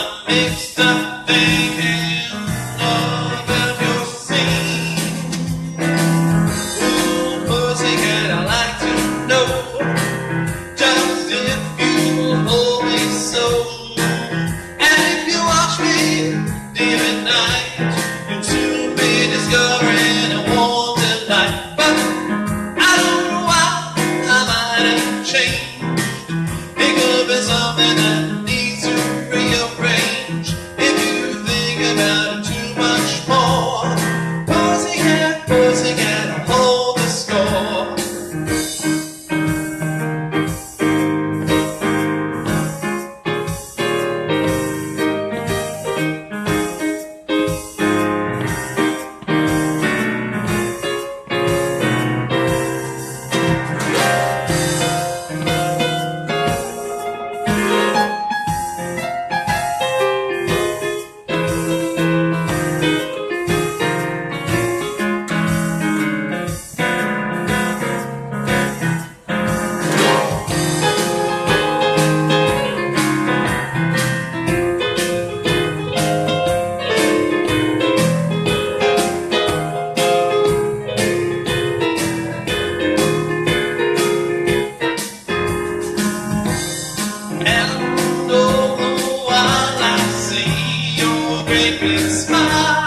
I'm mixed up thinking of if you're seen. Ooh, pussycat, I'd like to know just if you hold me so. And if you watch me deep at night, you'll soon be discovering a wanted life. But I don't know why I might have changed. It could be something that needs to rearrange. If you think about it too much more, pussycat, pussycat, I'll hold the score. And all the while I see your great big smile.